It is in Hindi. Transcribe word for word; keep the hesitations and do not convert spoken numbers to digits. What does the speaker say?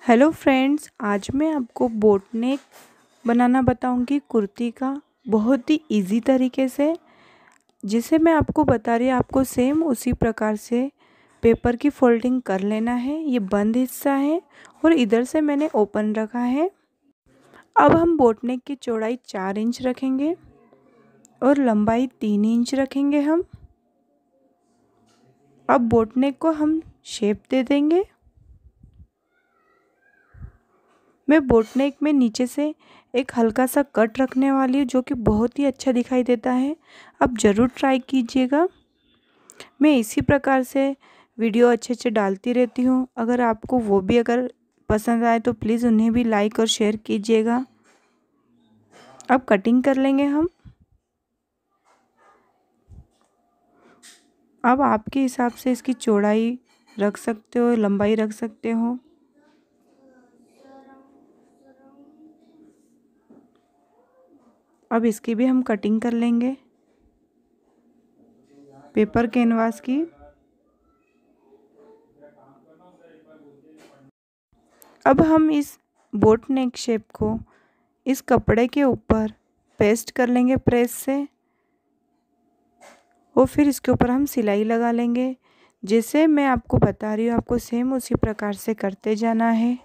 हेलो फ्रेंड्स, आज मैं आपको बोट नेक बनाना बताऊंगी कुर्ती का बहुत ही इजी तरीके से। जिसे मैं आपको बता रही हूँ, आपको सेम उसी प्रकार से पेपर की फोल्डिंग कर लेना है। ये बंद हिस्सा है और इधर से मैंने ओपन रखा है। अब हम बोट नेक की चौड़ाई चार इंच रखेंगे और लंबाई तीन इंच रखेंगे हम। अब बोट नेक को हम शेप दे देंगे। मैं बोट नेक में नीचे से एक हल्का सा कट रखने वाली हूँ, जो कि बहुत ही अच्छा दिखाई देता है। आप ज़रूर ट्राई कीजिएगा। मैं इसी प्रकार से वीडियो अच्छे अच्छे डालती रहती हूँ। अगर आपको वो भी अगर पसंद आए तो प्लीज़ उन्हें भी लाइक और शेयर कीजिएगा। अब कटिंग कर लेंगे हम। अब आपके हिसाब से इसकी चौड़ाई रख सकते हो, लंबाई रख सकते हो। अब इसकी भी हम कटिंग कर लेंगे पेपर कैनवास की। अब हम इस बोट नेक शेप को इस कपड़े के ऊपर पेस्ट कर लेंगे प्रेस से, और फिर इसके ऊपर हम सिलाई लगा लेंगे। जैसे मैं आपको बता रही हूँ, आपको सेम उसी प्रकार से करते जाना है।